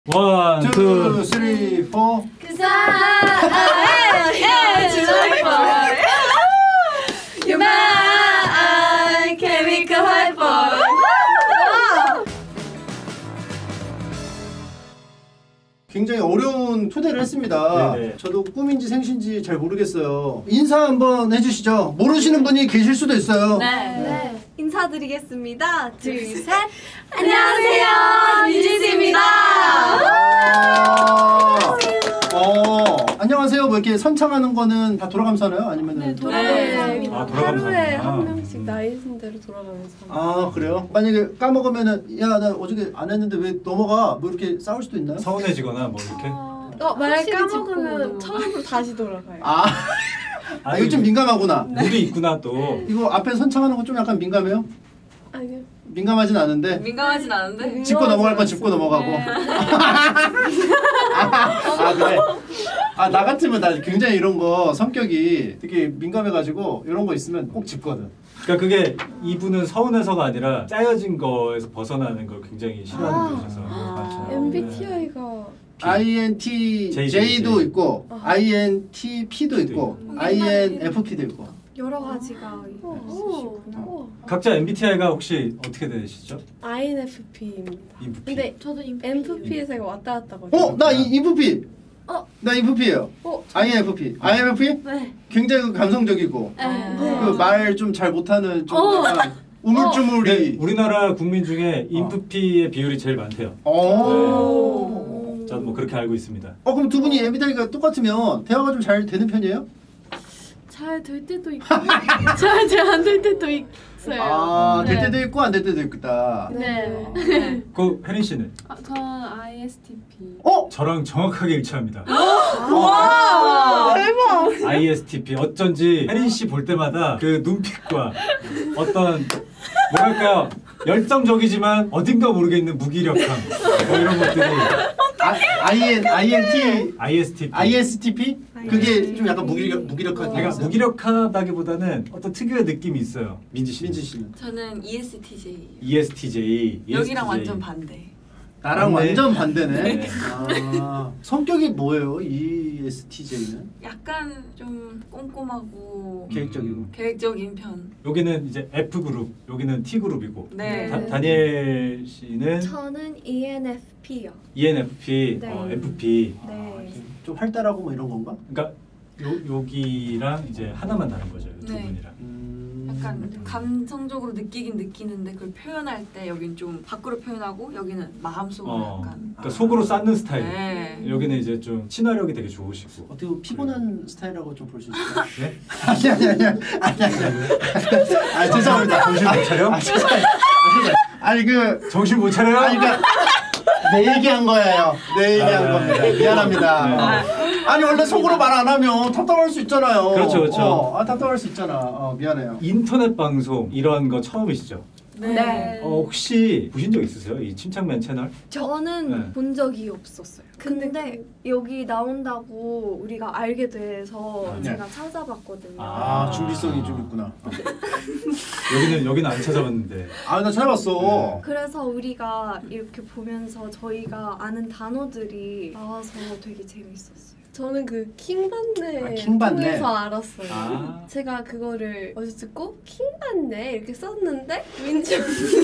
원, 투, 쓰리, 포. 그 사랑에 주저리버 유만 케미컬 하이퍼. 굉장히 어려운 초대를 했습니다. 네네. 저도 꿈인지 생신지 잘 모르겠어요. 인사 한번 해주시죠. 모르시는 분이 계실 수도 있어요. 네. 인사드리겠습니다. 둘, 셋. 안녕하세요. 유진스입니다. 안녕하세요. 뭐 이렇게 선창하는 거는 다 돌아가면서 하나요? 아니면은? 돌아가면서 합니다. 아, 돌아가면서 하루에 하는구나. 한 명씩 나이 순대로 돌아가면서. 아, 그래요? 만약에 까먹으면은 야, 나 어저께 안 했는데 왜 넘어가? 뭐 이렇게 싸울 수도 있나요? 서운해지거나 뭐 이렇게. 말 확실히 까먹으면 짚고 처음으로 다시 돌아가요. 이거 좀 민감하구나. 물이 있구나 또. 이거 앞에 선창하는 거 좀 약간 민감해요? 아니요. 민감하진 않은데 민감하진 않은데. 짚고 넘어갈 건 짚고 넘어가고. 그래. 나 같으면 나 굉장히 이런 거 성격이 되게 민감해가지고 이런 거 있으면 꼭 짚거든. 그러니까 그게 이분은 서운해서가 아니라 짜여진 거에서 벗어나는 걸 굉장히 싫어하는 분이셔서. MBTI가 INTJ도 있고 INTP도 있고 INFP도 있고. 여러 가지가 있으시구나. 각자 MBTI가 혹시 어떻게 되시죠? INFP입니다. INFP. 근데 저도 NFP에서 왔다 갔다 거든요. 나 INFP. 나 INFP예요. INFP. INFP? 네. 굉장히 감성적이고 그 말 좀 잘 못하는 좀 약간 우물쭈물이. 근데 우리나라 국민 중에 INFP의 비율이 제일 많대요. 저도 뭐 그렇게 알고 있습니다. 그럼 두 분이 MBTI가 똑같으면 대화가 좀 잘 되는 편이에요? 잘 될 때도 있고 잘 안 될 때도 있어요. 될 때도 있고 안 될 때도 있다. 네. 그 혜린 씨는? 저는 ISTP. 저랑 정확하게 일치합니다. 와! 대박! ISTP. 어쩐지 혜린 씨 볼 때마다 그 눈빛과 어떤 뭐랄까요, 열정적이지만 어딘가 모르겠는 무기력함 뭐 이런 것들이. ISTP. ISTP? 그게 좀 약간 무기력하게. 그러니까 무기력하다기보다는 어떤 특유의 느낌이 있어요. 민지 씨는? 저는 ESTJ. ESTJ. 여기랑 완전 반대. 나랑 맞네. 완전 반대네. 네. 성격이 뭐예요? ESTJ는? 약간 좀 꼼꼼하고 계획적이고. 편. 여기는 이제 F 그룹, 여기는 T 그룹이고. 네. 다니엘 씨는 저는 ENFP요. ENFP, 네. FP. 네. 좀 활달하고 뭐 이런 건가? 그러니까 여기랑 이제 하나만 다른 거죠. 두 네. 분이랑. 약간 감성적으로 느끼긴 느끼는데 그걸 표현할 때 여긴 좀 밖으로 표현하고 여기는 마음속으로 약간. 그러니까 속으로 쌓는 스타일. 네. 여기는 이제 좀 친화력이 되게 좋으시고. 어떻게 보면 피곤한 스타일이라고 좀 볼 수 있을까요? 네? 아니 죄송합니다. 정신 못 차려? 아니 정신 못 차려요? 그러니까 내 얘기한 거예요. 내 얘기한 겁니다. 미안합니다. 아니 원래 속으로 말 안 하면 답답할 수 있잖아요. 그렇죠. 답답할 수 있잖아. 미안해요. 인터넷 방송 이런 거 처음이시죠? 네. 혹시 보신 적 있으세요? 이 침착맨 채널? 저는 네. 본 적이 없었어요. 근데 여기 나온다고 우리가 알게 돼서 네. 제가 찾아봤거든요. 준비성이 좀 있구나. 여기는 안 찾아봤는데. 나 찾아봤어. 네. 그래서 우리가 이렇게 보면서 저희가 아는 단어들이 나와서 되게 재밌었어요. 저는 그 킹받네 킹받네. 통해서 알았어요. 제가 그거를 어디서 듣고 킹받네 이렇게 썼는데 왠지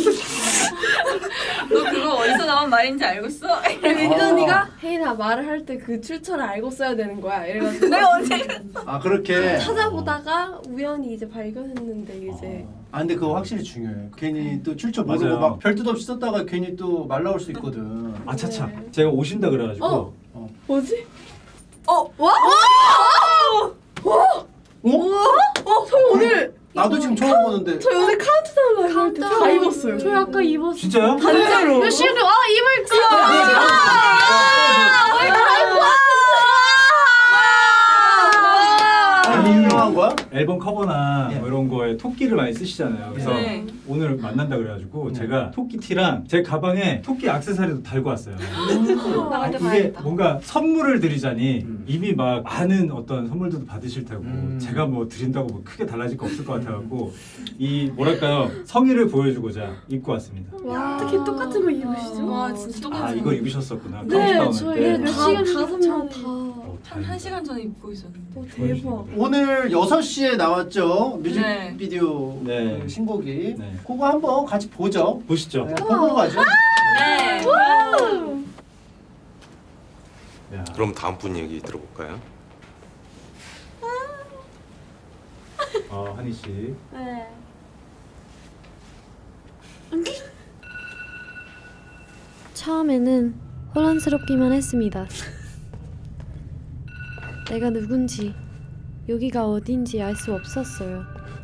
너 그거 어디서 나온 말인지 알고 써? 민지 언니가 혜인아 말을 할 때 그 출처를 알고 써야 되는 거야 이래가지고 내가 언제 그렇게 찾아보다가 우연히 이제 발견했는데 이제 근데 그거 확실히 중요해. 괜히 또 출처 맞아요. 모르고 막 별 뜻 없이 썼다가 괜히 또 말 나올 수 있거든. 차차. 네. 제가 오신다 그래가지고. 뭐지? 저 오늘 나도 지금 처음 보는데. 저 오늘 카운트다운 라이브 할 때 다 입었어요. 저 아까 입었어요. 진짜요? 단체로. 몇 시에도 입을 거. 유명한 거야? 앨범 커버나 뭐 이런 거에 토끼를 많이 쓰시잖아요. 그래서 네. 오늘 만난다 그래가지고 제가 토끼티랑 제 가방에 토끼 액세서리도 달고 왔어요. 나갈 때 이게 봐야겠다. 뭔가 선물을 드리자니 이미 막 많은 어떤 선물들도 받으실 테고 제가 뭐 드린다고 뭐 크게 달라질 거 없을 것 같아갖고 이 뭐랄까요 성의를 보여주고자 입고 왔습니다. 와, 어떻게 똑같은 거 입으시죠? 와 진짜 똑같이. 아 이걸 입으셨었구나. 네, 카운트다운 저희 할 때. 몇 시간 다섯 명 다. 한 1시간 전에 입고 있었는데. 대박. 오늘 6시에 나왔죠 네. 뮤직비디오 네. 그 신곡이. 네. 그거 한번 같이 보죠. 보시죠. 네, 보고 가죠. 네. 야. 그럼 다음 분 얘기 들어볼까요? 한희 씨. 네. 처음에는 혼란스럽기만 했습니다. 내가 누군지, 여기가 어딘지 알 수 없었어요.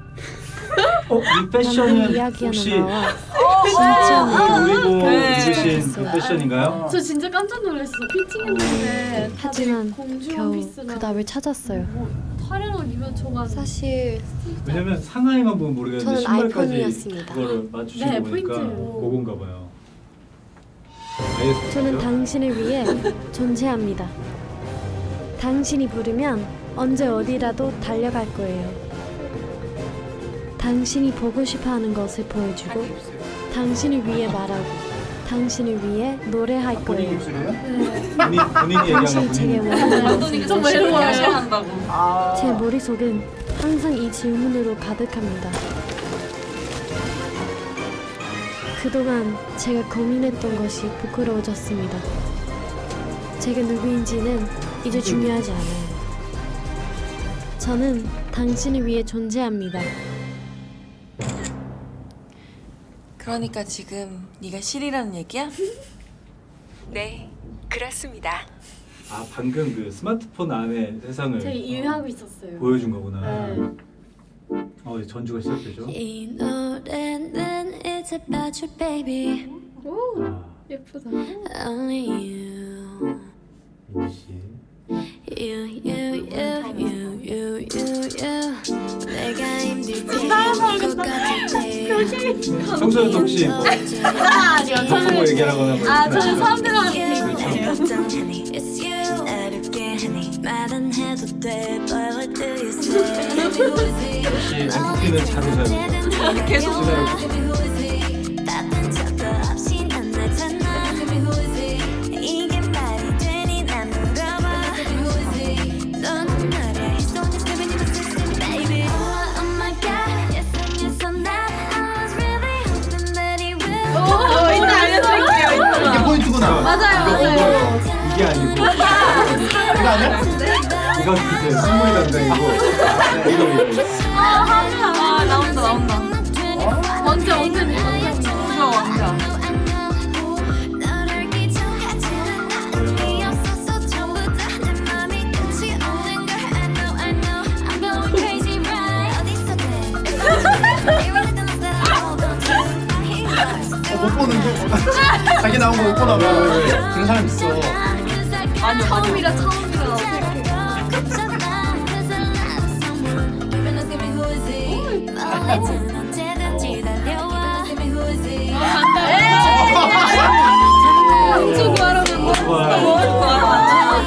이 패션은 이야기 혹시 하나 나와 보이고 네. 입으신 그 패션인가요? 저 진짜 깜짝 놀랐어요. 피팅했는데 하지만 공주 겨우 원피스랑 그 답을 찾았어요. 화려한 입으면 저만 사실 왜냐면 상하이만 보면 모르겠는데 저는 신발까지 아이폰이었습니다. 그거를 맞추신 네, 거 보니까 포인트. 그건가 봐요. 알겠습니다. 저는 당신을 위해 존재합니다. 당신이 부르면 언제 어디라도 달려갈 거예요. 당신이 보고 싶어하는 것을 보여주고 당신을 위해 말하고 당신을 위해 노래할 본인 거예요. 입술이에요? 본인이 얘기한 거 당신이 제게 본인이 원하는 좀 것을 외로워야 한다고. 아. 제 머릿속은 항상 이 질문으로 가득합니다. 그동안 제가 고민했던 것이 부끄러워졌습니다. 제가 누구인지는 이제 중요하지 않아요. 저는 당신을 위해 존재합니다. 그러니까 지금 네가 실이라는 얘기야? 네, 그렇습니다. 아 방금 그 스마트폰 안에 세상을 제가 일하고 있었어요. 보여준 거구나. 네. 이제 전주가 시작되죠. 이 노래는 It's about you baby 오 아, 예쁘다. Only you 인지 씨. You 내가 힘들 때 것 같은데 평소에도 혹시 뭐 덕 보고 얘기하거나 뭐 아 저는 그러시나요? 사람들한테 It's you 어렵게 하니 말은 해도 돼 But what do you say 역시 MP는 잘 웃어요. 계속 기다려. 바쁜 척도 없이 난 나잖아 이게 말이 되니 난 물어봐 너는 말야 It's not just living in the system baby Oh my god Yes and yes or not I was really hoping that he will 이따 알려드릴게요. 이게 포인트구나. 맞아요. 이게 아니고 이거 아니야? 이건 그때 승무이 담당이고 이거 아 나온다. 언제 무서워 왕자. 너를 기억하지 않아 네 없어서 전부 다내 맘이 끝이 없는 걸 I know I'm going crazy right 어디서든 They really don't know that I hold on to my heroes 못 보는데? 자기 나온 거 못 보나 봐. 그런 사람 있어. 아니요. 처음이라 어색해. 언제든지 달려와 엄청 구하러 와.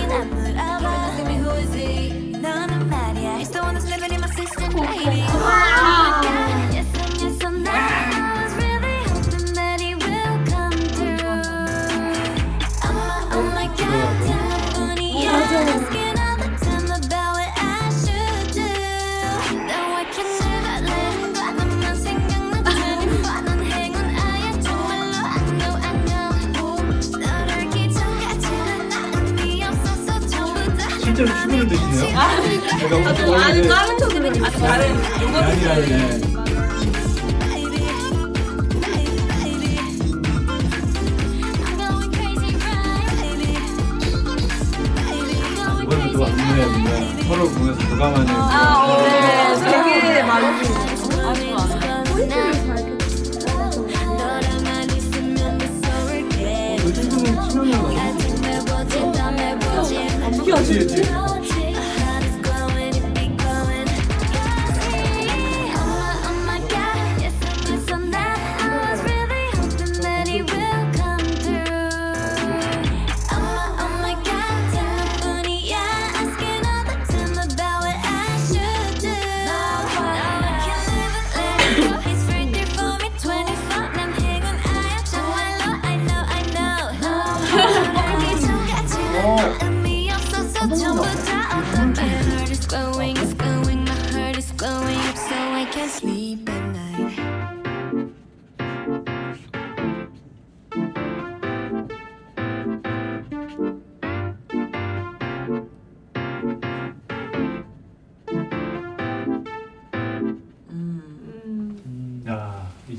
너는 말이야 It's the one that's living in my system baby Yes and yes or no I was really hoping that he will come through Oh my god telephone asking all the time about what I should do No I can never let him go 너만 생각나는 뻔한 행운 아예 정말로 I know 너를 기억하지 않아 의미 없어서 전부 다 실제로 춤을 드시네요. 제가 원래 다른 쪽은 다른 요거 아니라네. 이번에 또 안무야 뭔가 서로 보면서 교감하는. 네. 되게 많이 그 친구는 친형인가? 그치.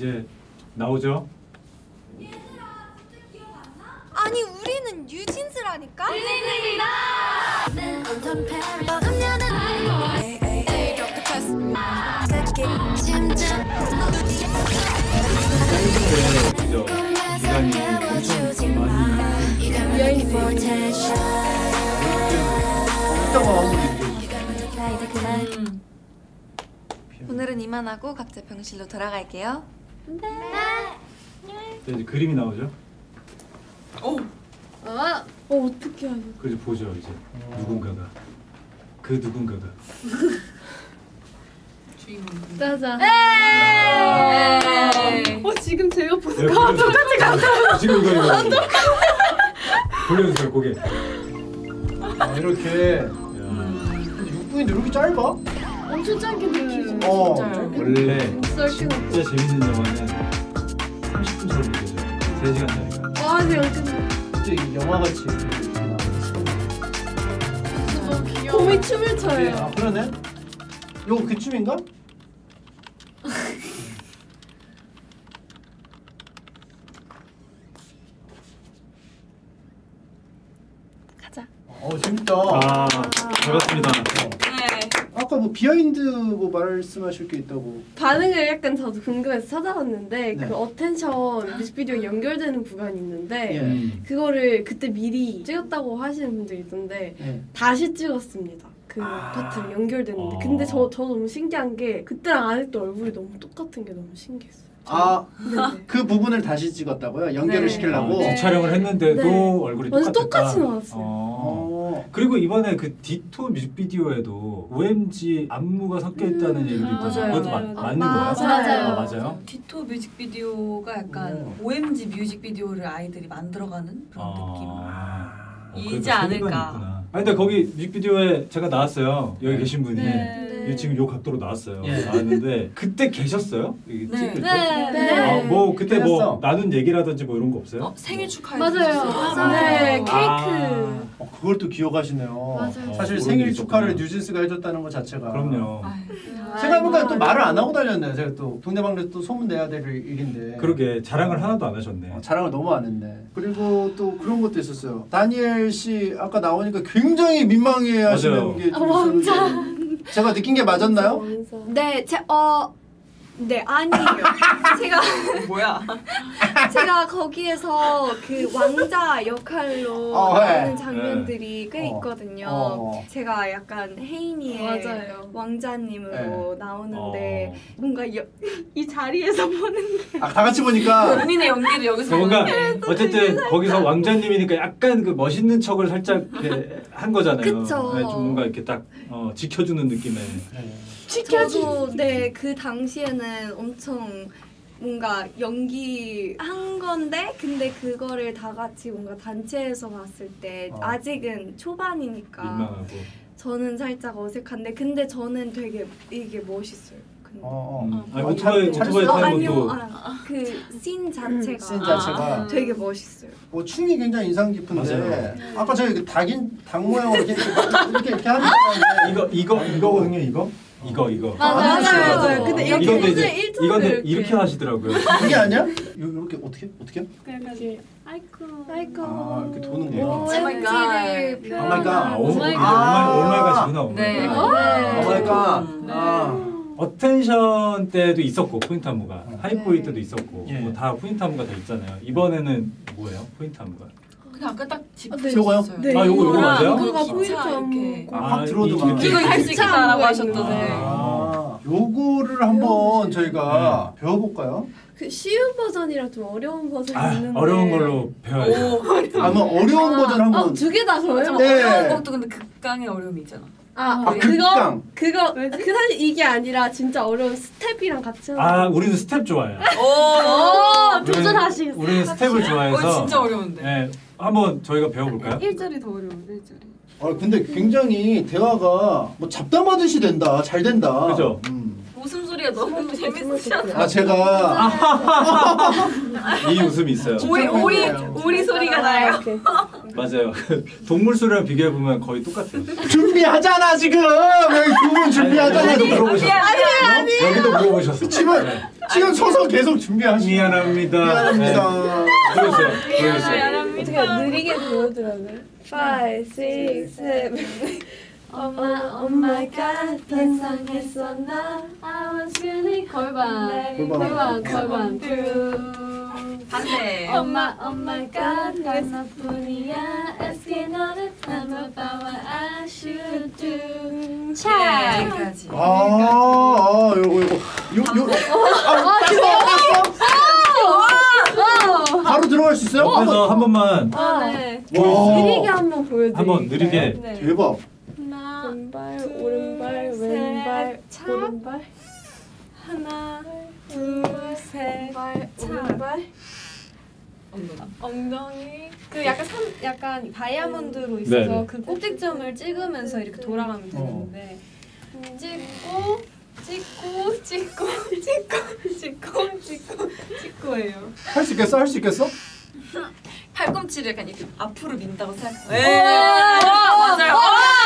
이제 나오죠. 아니 우리는 뉴진스라니까. 그죠? 기간이 엄청 많이 이따가 한번 오늘은 이만하고 각자 병실로 돌아갈게요. 이제 그림이 나오죠. 어떻게 하냐. 그래서 보죠 이제 누군가가 그 누군가가 주인공. 짜잔. 에이. 지금 제가 보는 네, 거 똑같이 간다. 지금 이거 돌려주세요 고개. 이렇게. 야, 근데 6분인데 이렇게 짧아? 엄청 짧게 느끼죠. 원래 썰기는. 진짜 재밌는 영화는 30분처럼 느껴져요. 3시간짜리가. 와, 근데 여기 진짜 이 영화같이. 곰이 춤을 춰요. 아 그러네? 이거 그 춤인가? 재밌다. 아, 반갑습니다. 네. 아까 뭐 비하인드 뭐 말씀하실 게 있다고. 반응을 약간 저도 궁금해서 찾아봤는데 네. 그 어텐션 뮤직비디오에 연결되는 구간이 있는데 예. 그거를 그때 미리 찍었다고 하시는 분들이 있던데 예. 다시 찍었습니다. 그 파트를 연결됐는데 아. 근데 저 너무 신기한 게 그때랑 아직도 얼굴이 너무 똑같은 게 너무 신기했어요. 아, 그 부분을 다시 찍었다고요? 연결을 네. 시키려고? 재촬영을 했는데도 네. 얼굴이 완전 똑같았다. 똑같이 나왔어요. 그리고 이번에 그 디토 뮤직비디오에도 OMG 안무가 섞여 있다는 얘기도 있던데 맞아요. 그것도 맞아요. 맞는 맞아요. 거예요? 아, 맞아요? 디토 뮤직비디오가 약간 OMG 뮤직비디오를 아이들이 만들어가는 그런 느낌. 이지 않을까. 근데 거기 뮤직비디오에 제가 나왔어요. 여기 계신 분이. 네. 지금 요 각도로 나왔어요. 예. 나왔는데 그때 계셨어요? 이게 네. 찍을 때? 네. 아, 뭐 그때 뭐 계셨어. 나눈 얘기라든지 뭐 이런 거 없어요? 생일 축하해. 맞아요. 네, 케이크. 아, 그걸 또 기억하시네요. 맞아요. 사실 그런 생일 게 축하를 있었구나. 뉴진스가 해줬다는 것 자체가. 그럼요. 생각해보니까 또 말을 안 하고 다녔네. 제가 또 동네방네 또 소문 내야 될 일인데. 그러게 자랑을 하나도 안 하셨네. 자랑을 너무 안 했네. 그리고 또 그런 것도 있었어요. 다니엘 씨 아까 나오니까 굉장히 민망해하시는 맞아요. 게 좀 있었는데 제가 느낀 게 맞았나요? 네, 네 아니에요. 뭐야? 제가 거기에서 그 왕자 역할로 네. 하는 장면들이 꽤 있거든요. 제가 약간 혜인이의 맞아요. 왕자님으로 네. 나오는데 뭔가 이 자리에서 보는 게 다 같이 보니까 본인의 연기를 여기서 뭔가 보는 게. 어쨌든 거기서 왕자님이니까 약간 그 멋있는 척을 살짝 이렇게 한 거잖아요. 그쵸. 네, 좀 뭔가 이렇게 딱 지켜주는 느낌의. 저도 네, 그 당시에는 엄청 뭔가 연기한 건데 근데 그거를 다 같이 뭔가 단체에서 봤을 때 아직은 초반이니까 민망하고. 저는 살짝 어색한데 근데 저는 되게 이게 멋있어요. 근데. 아니, 오토바이 타는 아니요, 것도 그씬 자체가 씬 자체가 되게 멋있어요. 춤이 굉장히 인상 깊은데 맞아요. 아까 저희 그 닭 모양으로 이렇게 하는 거 이거거든요. 이거. 맞아요. 근데 이렇게 이건데 이제 오늘 일터를 이건데 이렇게 하시더라고요. 그게 아니야? 이렇게 어떻게? 아이고. 이렇게 도는 거야. 오마이갓. 오마이갓. 오마이갓이구나. 네. 오마이갓. 어텐션 때도 있었고 포인트 안무가 하이포이 때도 있었고 예. 뭐 다 포인트 안무가 다 있잖아요. 이번에는 뭐예요? 포인트 안무가? 그냥 아까 딱 네. 요거요? 네. 아, 요거 맞아요? 이거가 기차 포인트 이렇게. 안무고. 확 들어오더만. 이거 할 수 있겠다라고 기차 하셨던데. 요거를 한번 저희가 배워볼까요? 그 쉬운 버전이랑 좀 어려운 버전이 있는데. 어려운 걸로 배워야죠. 한번 어려운 버전 한번. 두 개 다 저요? 네. 어려운 것도 근데 극강의 어려움이 있잖아. 극강. 그거 그 사실 이게 아니라 진짜 어려운 스텝이랑 같이 하는. 우리는 스텝 좋아해요. 오. 도전하시겠어요? 우리는 스텝을 좋아해서. 진짜 어려운데. 네, 한번 저희가 배워볼까요? 1절이 더 어려워. 1절이. 근데 굉장히 대화가 뭐 잡담하듯이 된다. 잘 된다. 그죠? 웃음소리가 너무 재밌으셔서 아 제가 이 웃음이 있어요. 오리 소리가 나요. 오케이. 맞아요. 동물 소리랑 비교해 보면 거의 똑같아요. 준비하잖아 지금. 여기 두분 준비하잖아. 여기도 물어보셨어. 아니. 여기도 물어보셨어. 지금 서서 계속 준비하시고. 미안합니다. 미안합니다. 보여주세요. 보여주세요. 어떻게 느리게 보여드려야 돼? 5, 6, 7 엄마 God 반성했어 나 I was really 골반 반대. 엄마 God 하나뿐이야 Asking all the time about what I should do 여기까지. 요거. 바로 들어갈 수 있어요? 옆에서 한 번만 네. 와. 느리게 한번 보여드릴게요. 한번 느리게. 네. 대박. 하나, 왼발, 오른발, 왼발, 오른발. 하나, 둘, 셋, 오른발. 엉덩이. 그 약간 다이아몬드로 있어서 네네. 그 꼭지점을 찍으면서 이렇게 돌아가면 되는데 찍고예요. 할 수 있겠어? 할 수 있겠어? 팔꿈치를 약간 이렇게 앞으로 민다고 생각해요. 맞아요.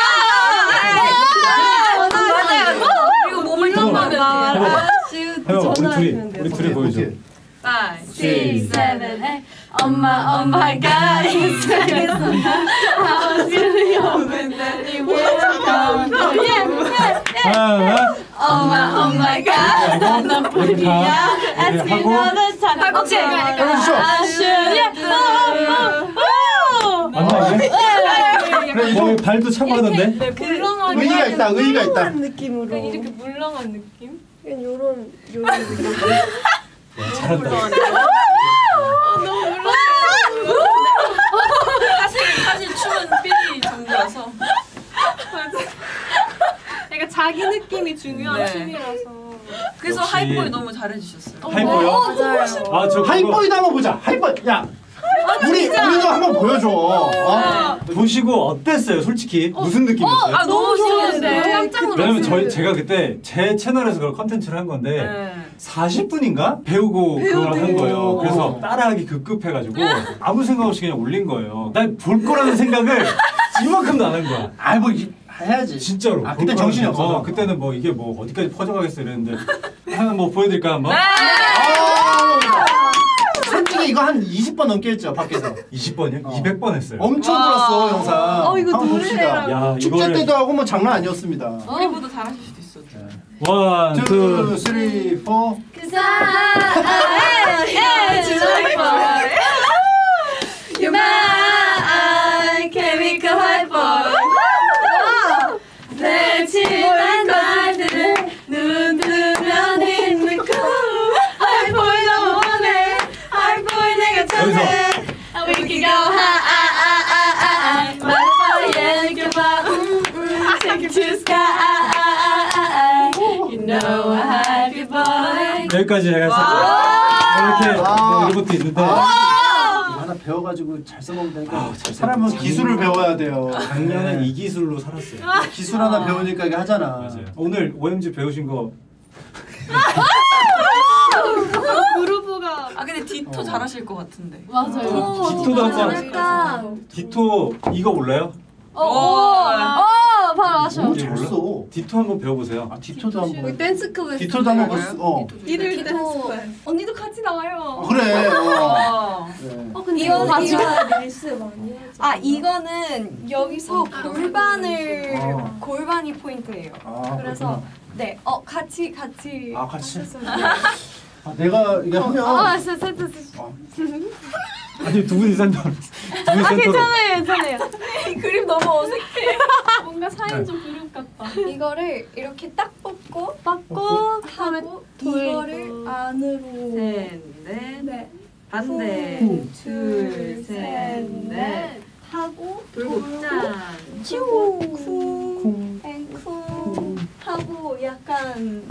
맞아요. 그리고 몸을 넘으면 돼요. 해봐. 우리 둘이 보여줘. 5, 5, 6, 7, 8 엄마 God 인생에서 I was really hoping that it would come 엄마 God 나뿐이야 Asking all the time 팔꿈치. I should 뭐 발도 차고 하던데? 의의가 있다. 의의가 있다. 느낌으로 이렇게 물렁한 느낌? 그냥 요런 느낌 와, 잘한다. 너무 물렁해 사실 춤은 삐리 정도라서. 그러니까 자기 느낌이 중요한 네. 춤이라서 그래서 역시. 하이보이 너무 잘해주셨어요. 하이퍼요? 맞아요. 아, 저 하이보이도 한번 보자. 하이보이. 야. 우리도 한번 보여줘. 보시고 어땠어요? 솔직히 무슨 느낌이었어요? 아 너무 싫었는데. 깜짝 놀랐어요. 왜냐면 제가 그때 제 채널에서 그걸 컨텐츠를 한 건데 네. 40분인가 배우고 그걸 한 거예요. 그래서 따라하기 급급해가지고 아무 생각 없이 그냥 올린 거예요. 난 볼 거라는 생각을 이만큼도 안 한 거야. 해야지. 진짜로. 아, 그때 정신이 없어서. 그때는 뭐 이게 뭐 어디까지 퍼져가겠어 이랬는데 하나 뭐 보여드릴까 한번? 솔직히 이거 한 20번 넘게 했죠 밖에서. 20번이요? 200번 했어요. 엄청 돌았어 영상. 이거 한번 봅시다. 야, 축제 이거를 때도 하고 뭐 장난 아니었습니다. 우리보다 잘하실 수도 있어. 1, 2, 2, 3, 4. Cause I You're my chemical hyper 내 지난 날들을 눈 뜨면 있는 거 하이보이 너무 원해 하이보이 내가 전해 We can go high 말해봐 느껴봐 Take it to sky You know a happy boy 여기까지 제가 이렇게 이런 것도 있는데 하나 배워가지고 잘 써먹으면 되니까 사람은 기술을 배워야 돼요. 작년엔 이 기술로 살았어요. 기술 하나 배우니까 이게 하잖아. 맞아요. 오늘 OMG 배우신 거 그루브가 아 근데 디토 잘하실 것 같은데. 맞아요. 디토도 한번 잘했다. 디토 이거 몰라요? 바로 아셔. 이게 몰라? 쳤어. 디토 한번 배워보세요. 아 디토도 한번. 댄스 클래스. 디토도 한번 봤어. 니들 디토. 언니도 같이 나와요. 그래. 어. 네. 이거 릴스 많이 하죠. 아 이거는 여기서 골반을 아. 골반이 포인트예요. 아, 그래서 네, 같이 아 같이. 하셨으면 아, 내가 이게 하면. 아니 두 분이 산다. 두 분이 센터로. 괜찮아요. 이 그림 너무 어색해. 뭔가 사인 좀 그룹 같다. 이거를 이렇게 딱 뽑고 하고 하고 돌고. 이거를 안으로 셋, 넷, 네. 반대. 둘, 셋, 넷. 하고 돌고 짠. 쿵 하고 약간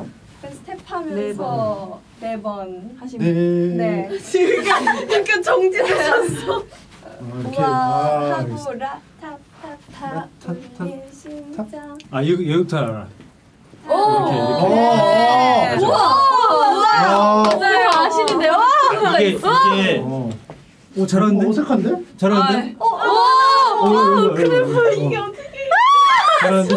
스텝하면서 4번 하시면 네. 네. 지금 약간 정지되셨어. 이렇게. 와 아, 하고 라타타타 라타타, 울린 심장 아 이거 잘 알아. 이렇게. 와 아시는데요? 이게 오 잘하는데? 어색한데? 잘하는데? 그래프 이게 어떻게? 잘하는데?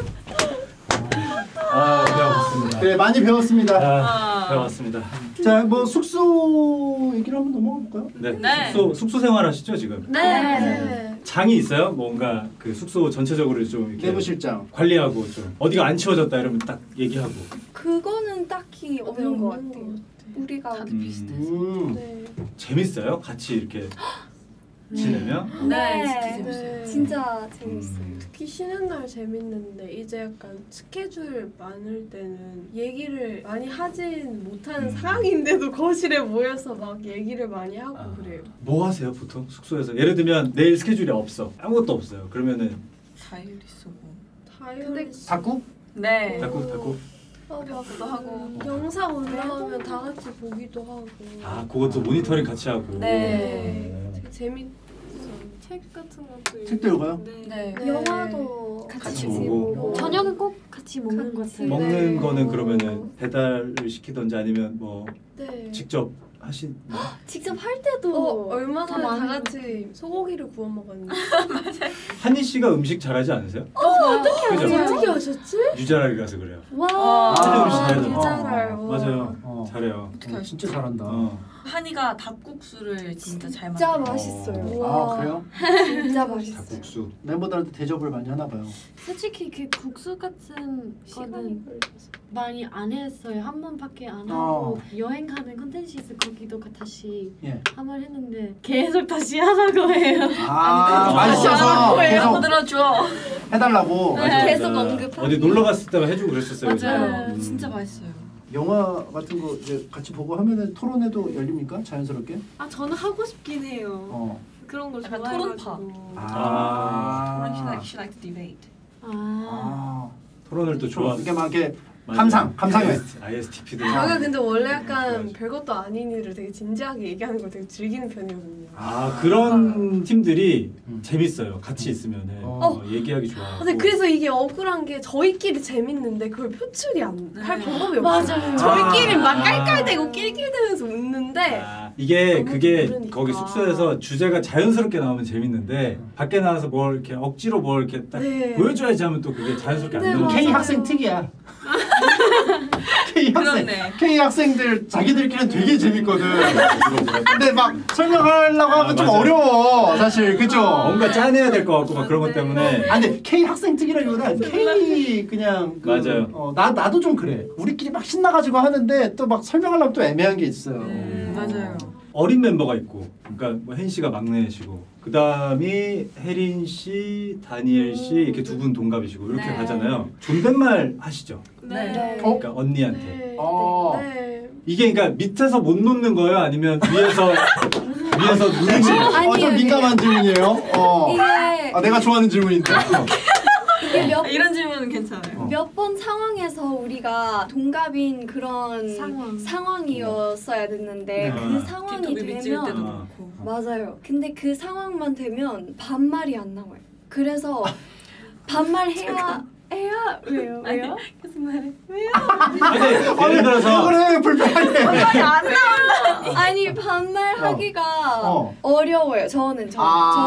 배워봤습니다. 그래 많이 배웠습니다. 배워봤습니다. 자, 뭐 숙소 얘기를 한번 넘어가 볼까요? 네. 네. 숙소 생활하시죠 지금? 네. 장이 있어요? 뭔가 그 숙소 전체적으로 좀 이렇게 내부실장. 관리하고 좀 어디가 안 치워졌다 이러면 딱 얘기하고. 그거는 딱히 없는 것 같아요. 우리가 다들 비슷해서. 네. 재밌어요? 같이 이렇게 지내면? 네. 네. 진짜 재밌어요. 특히 쉬는 날 재밌는데 이제 약간 스케줄 많을 때는 얘기를 많이 하진 못하는 상황인데도 거실에 모여서 막 얘기를 많이 하고 그래요. 뭐 하세요 보통 숙소에서? 예를 들면 내일 스케줄이 없어. 아무것도 없어요. 그러면은 다이어리 쓰고. 다이어리 닭국? 네. 닫고. 그것도 하고. 영상 올라오면 다 같이 보기도 하고. 그것도 모니터링 같이 하고. 네. 되게 재밌어요. 책 같은 것도 책도 읽어요? 네. 영화도 같이 보고. 저녁은 꼭 같이 먹는 것 같아요. 먹는 네. 거는 그러면은 배달을 시키던지 아니면 뭐 네. 직접 하신. 직접 할 때도 얼마 전에 더 다 많은 같이 소고기를 구워 먹었는데. 한희 씨가 음식 잘하지 않으세요? 어떻게 그죠? 어떻게 하셨지? 유자랄이라서 그래요. 와 한희 음식 잘해요. 유자랄. 와. 맞아요. 잘해요. 진짜 잘한다. 한이가 닭국수를 진짜 잘 진짜 만들어요. 맛있어요. 아, 그래요? 진짜 맛있어요. 닭국수. 멤버들한테 대접을 많이 하나 봐요. 솔직히 그 국수 같은 거는 많이 안 했어요. 한 번밖에 안 어. 하고 여행 가는 컨텐츠에서 거기도 다시 예. 한 번 했는데 계속 다시 하라고 해요. 맛있어서 계속 만들어줘. 해달라고. 계속 맞아. 언급하고. 어디 놀러 갔을 때만 해주고 그랬었어요. 맞아요. 그죠? 진짜 맛있어요. 영화 같은 거 이제 같이 보고 하면은 토론회도 열립니까? 자연스럽게? 아 저는 하고 싶긴 해요. 그런 걸 약간 좋아해가지고. She likes debate. 토론을 또 좋아. 이게 막 이렇게 맞아요. 감상회. ISTP도. 저희가 근데 원래 약간 별것도 아닌 일을 되게 진지하게 얘기하는 걸 되게 즐기는 편이거든요. 그런 팀들이 재밌어요. 같이 있으면은 얘기하기 좋아. 근데 그래서 이게 억울한 게 저희끼리 재밌는데 그걸 표출이 할 방법이 없어요. 맞아요. 저희끼리 막 깔깔대고 낄낄대면서 웃는데 이게 그게 모르니까. 거기 숙소에서 주제가 자연스럽게 나오면 재밌는데 밖에 나와서 뭘 이렇게 억지로 뭘 이렇게 딱 네. 보여줘야지 하면 또 그게 자연스럽게 안 네, 되는 K 맞아요. 학생 특이야. K 학생. 그렇네. K 학생들 자기들끼리는 되게 재밌거든. 근데 막 설명하려고 하면 좀 맞아요. 어려워. 사실 그죠? 뭔가 짜내야 될 것 같고 막 그런 것 때문에. 근데 K 학생 특이라기보다 K 그냥 맞아요. 나도 좀 그래. 우리끼리 막 신나가지고 하는데 또 막 설명하려면 또 애매한 게 있어요. 맞아요. 어린 멤버가 있고, 그러니까 뭐 혜인 씨가 막내시고, 그 다음이 혜린 씨, 다니엘 씨 이렇게 두 분 동갑이시고 이렇게 네. 가잖아요. 존댓말 하시죠? 네. 그러니까 언니한테. 네. 네. 이게 그러니까 밑에서 못 놓는 거예요? 아니면 위에서 누르는 거예요? 좀 민감한 질문이에요. 이게 내가 좋아하는 질문인데. 이게 이런 질문은 괜찮아요. 몇 번 상황에서 우리가 동갑인 그런 상황이었어야 됐는데 네. 그 상황이 뒷톱이 밑질 때도 되면 그렇고. 맞아요. 근데 그 상황만 되면 반말이 안 나와요. 그래서 반말해야 왜요? 계속 말해. 아니, 예를 들어서 그래 불편해. 아니 반말하기가 어려워요. 저는 저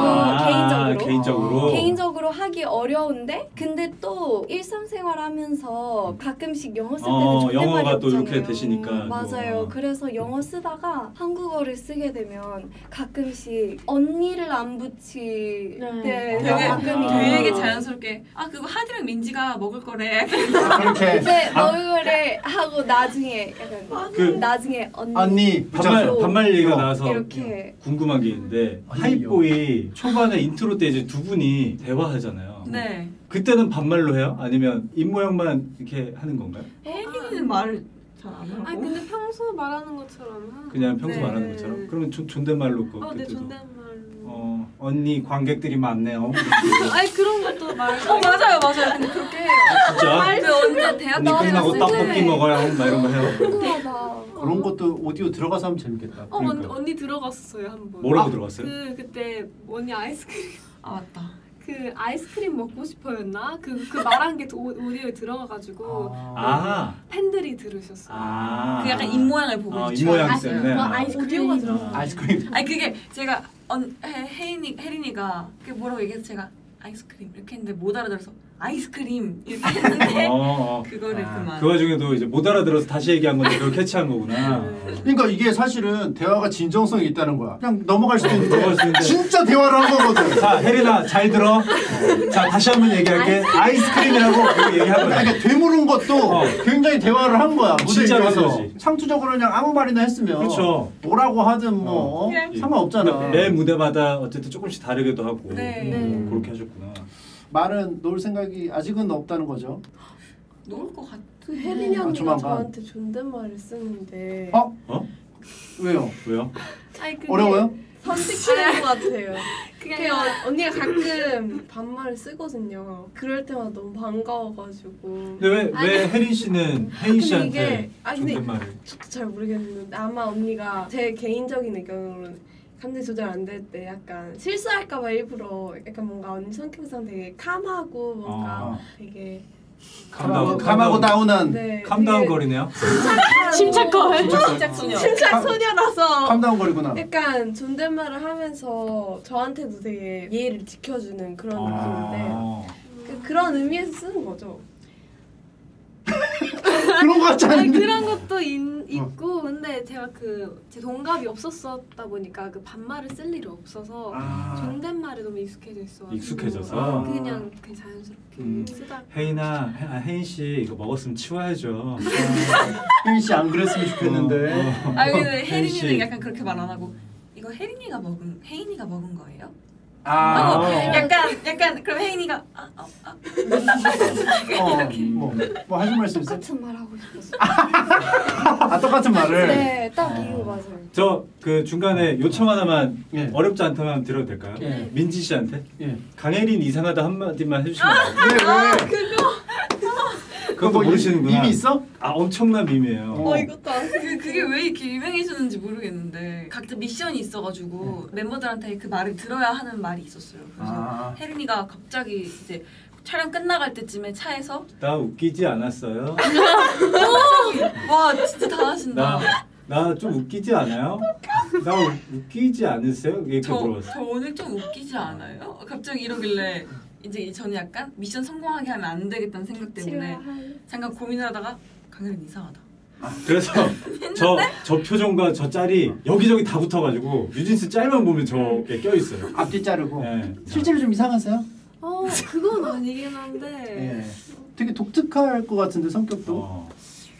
개인적으로 하기 어려운데 근데 또 일상생활하면서 가끔씩 영어 쓸 때는 존댓말이 영어가 또 이렇게 없잖아요. 되시니까 맞아요. 그래서 영어 쓰다가 한국어를 쓰게 되면 가끔씩 언니를 안 붙일 때 가끔 되게 자연스럽게 그거 하디랑 민지가 먹을 거래. 그렇게. 네, 먹으래 하고 나중에 약간 나중에 언니 반말 얘기가 나와서 이렇게 궁금한 게 있는데 하이보이 초반에 인트로 때 이제 두 분이 대화하잖아요. 네. 그때는 반말로 해요? 아니면 입 모양만 이렇게 하는 건가요? 혜린이는 말을 잘 안 하고. 아니 근데 평소 말하는 것처럼 그냥 평소 말하는 것처럼? 그러면 존댓말로 네 존댓말로. 언니 관객들이 많네요. 아니 그런 것도 말. 맞아요. 근데 그렇게 해요. 진짜? 그 언제 대학 언니 끝나고 떡볶이 먹어요? 막 이런 거 해요? 궁금하다. 그런 것도 오디오 들어가서 하면 재밌겠다. 그러니까. 언니 들어갔었어요 한 번. 뭐라고 들어갔어요? 그때 언니 아이스크림. 맞다. 그 아이스크림 먹고 싶어였나? 그 말한 게 오디오에 들어가가지고 팬들이 들으셨어요. 그 약간 입 모양을 보고 입 모양 때문에. 오디오가 들어. 아이스크림. 아니 그게 제가 혜린이가 그게 뭐라고 얘기해서 제가 아이스크림 이렇게 했는데 못 알아들어서 아이스크림 이렇게 했는데 그거를 그만. 그 와중에도 이제 못 알아들어서 다시 얘기한 건데 그걸 캐치한 거구나. 그러니까 이게 사실은 대화가 진정성이 있다는 거야. 그냥 넘어갈 수도 있는데 진짜 대화를 한 거거든. 자, 혜린아 잘 들어. 자, 다시 한번 얘기할게. 아이스크림이라고 얘기한 거야. 그러니까 되물은 것도 굉장히 대화를 한 거야. 진짜로 한 거지. 상투적으로 그냥 아무 말이나 했으면 그렇죠. 뭐라고 하든 뭐 상관없잖아. 매 무대마다 어쨌든 조금씩 다르기도 하고 그렇게 하셨구나. 말은 놓을 생각이 아직은 없다는 거죠. 놓을 것 같아. 그 혜린이 언니가 조만간. 저한테 존댓말을 쓰는데 왜요? 아니 그게 어려워요? 선택지는 것 같아요. 그게 언니가 가끔 반말을 쓰거든요. 그럴 때마다 너무 반가워가지고. 근데 왜 혜린 씨는 혜인 씨한테 근데 존댓말을? 저도 잘 모르겠는데 아마 언니가 제 개인적인 의견으로는 감정 조절 안 될 때 약간 실수할까봐 일부러 약간 뭔가 언니 성격상 되게 캄하고 뭔가 되게 감하고 다운한 네, 캄다운 거리네요. 침착 소녀라서 캄다운거리구나. 약간 존댓말을 하면서 저한테도 되게 예의를 지켜주는 그런 느낌인데 그런 의미에서 쓰는 거죠. 그런 거 같지 않은데? 그런 것도 있고 근데 제가 제 동갑이 없었다 보니까 그 반말을 쓸 일이 없어서 존댓말에 너무 익숙해져 있어. 익숙해져서 그냥 자연스럽게 쓰다. 혜인아, 혜인 씨 이거 먹었으면 치워야죠. 혜인 씨 안 그랬으면 좋겠는데. 근데 혜린이는 약간 그렇게 말 안 하고 이거 혜린이가 먹은 거예요? 약간 그럼 혜인이가 뭐 하실 말씀 있어요? 똑같은 말 하고 싶었어요. 똑같은 말을. 네, 딱 이거 맞아요. 저 그 중간에 요청 하나만 어렵지 않다면 드려도 될까요? 민지 씨한테 강혜린 이상하다 한마디만 해주시면 그거 모르시는구나. 밈이 있어? 엄청난 밈이에요. 이것도 안 그게 왜 이렇게 유명해졌는지 모르겠는데 각자 미션이 있어가지고 멤버들한테 그 말을 들어야 하는 말이 있었어요. 그래서 혜린이가 갑자기 이제 촬영 끝나갈 때쯤에 차에서 나 웃기지 않았어요? 와 진짜 다 하신다. 나 좀 웃기지 않아요? 나 웃기지 않으세요? 이렇게 물어봤어. 저 오늘 좀 웃기지 않아요? 갑자기 이러길래 이제 저는 약간 미션 성공하게 하면 안 되겠다는 생각 때문에 잠깐 고민을 하다가 강혜린 이상하다. 그래서 저 표정과 저 짤이 여기저기 다 붙어가지고 뉴진스 짤만 보면 저게 껴있어요. 앞뒤 자르고. 네. 실제로 좀 이상하세요? 그건 아니긴 한데 되게 독특할 것 같은데 성격도.